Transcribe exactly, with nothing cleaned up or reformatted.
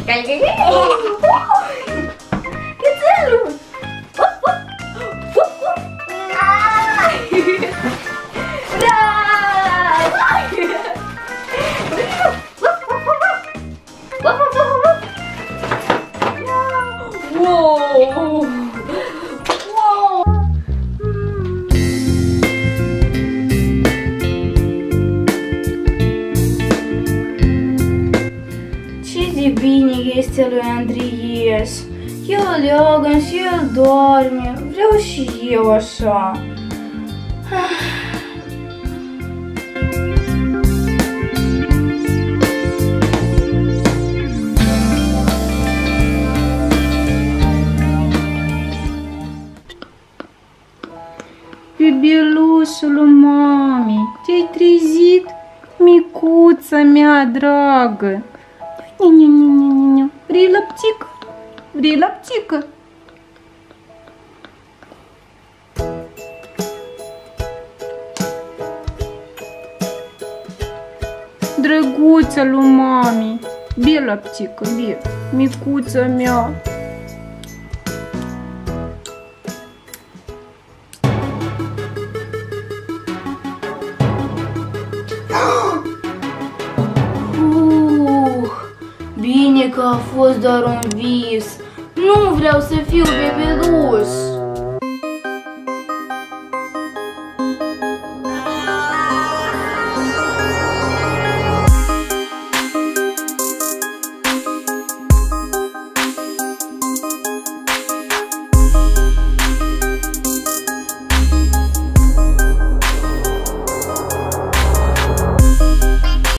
Cățelul! Wow! Bine este lui Andries. El leagă și el doarme. Vreau și eu așa. Bebelușul mami, te-ai trezit? Micuța mea dragă. Не-не-не-не-не. Vrei lapțică? Vrei lapțică? Drăguța lui mami. Bie lapțică, bie. Micuța mea. Bine că a fost doar un vis. Nu vreau să fiu bebeluș.